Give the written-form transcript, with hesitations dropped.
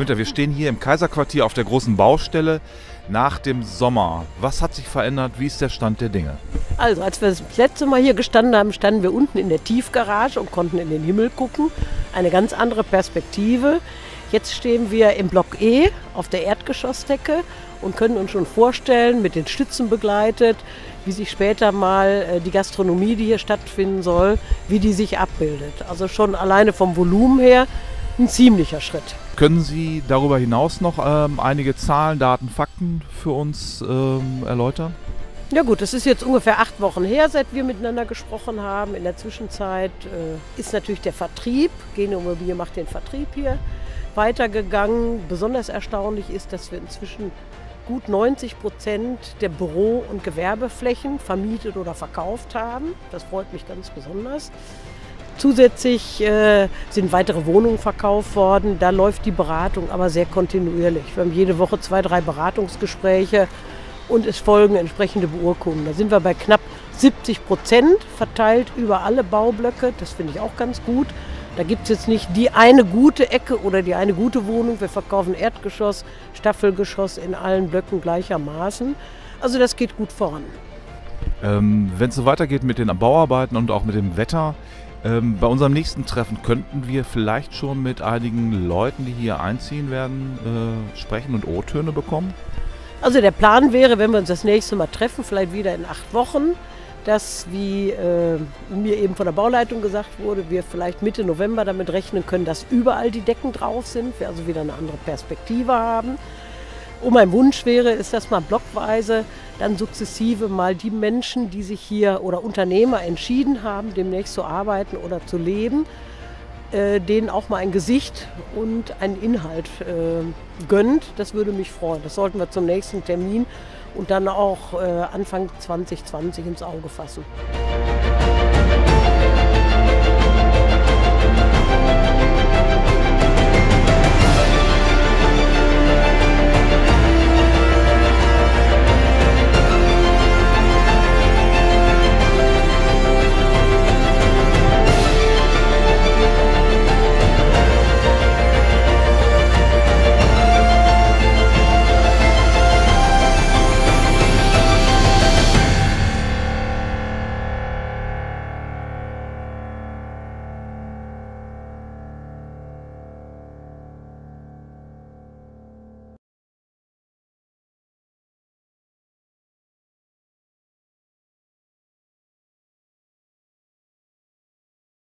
Günther, wir stehen hier im Kaiserquartier auf der großen Baustelle nach dem Sommer. Was hat sich verändert? Wie ist der Stand der Dinge? Also, als wir das letzte Mal hier gestanden haben, standen wir unten in der Tiefgarage und konnten in den Himmel gucken. Eine ganz andere Perspektive. Jetzt stehen wir im Block E auf der Erdgeschossdecke und können uns schon vorstellen, mit den Stützen begleitet, wie sich später mal die Gastronomie, die hier stattfinden soll, wie die sich abbildet. Also schon alleine vom Volumen her ein ziemlicher Schritt. Können Sie darüber hinaus noch einige Zahlen, Daten, Fakten für uns erläutern? Ja gut, es ist jetzt ungefähr 8 Wochen her, seit wir miteinander gesprochen haben. In der Zwischenzeit ist natürlich der Vertrieb, Gene Immobilie macht den Vertrieb hier, weitergegangen. Besonders erstaunlich ist, dass wir inzwischen gut 90% der Büro- und Gewerbeflächen vermietet oder verkauft haben. Das freut mich ganz besonders. Zusätzlich sind weitere Wohnungen verkauft worden. Da läuft die Beratung aber sehr kontinuierlich. Wir haben jede Woche 2, 3 Beratungsgespräche und es folgen entsprechende Beurkundungen. Da sind wir bei knapp 70% verteilt über alle Baublöcke. Das finde ich auch ganz gut. Da gibt es jetzt nicht die eine gute Ecke oder die eine gute Wohnung. Wir verkaufen Erdgeschoss, Staffelgeschoss in allen Blöcken gleichermaßen. Also das geht gut voran. Wenn es so weitergeht mit den Bauarbeiten und auch mit dem Wetter, bei unserem nächsten Treffen könnten wir vielleicht schon mit einigen Leuten, die hier einziehen werden, sprechen und O-Töne bekommen? Also der Plan wäre, wenn wir uns das nächste Mal treffen, vielleicht wieder in 8 Wochen, dass, wie mir eben von der Bauleitung gesagt wurde, wir vielleicht Mitte November damit rechnen können, dass überall die Decken drauf sind, wir also wieder eine andere Perspektive haben. Und mein Wunsch wäre, ist, dass man blockweise dann sukzessive mal die Menschen, die sich hier oder Unternehmer entschieden haben, demnächst zu arbeiten oder zu leben, denen auch mal ein Gesicht und einen Inhalt gönnt. Das würde mich freuen. Das sollten wir zum nächsten Termin und dann auch Anfang 2020 ins Auge fassen.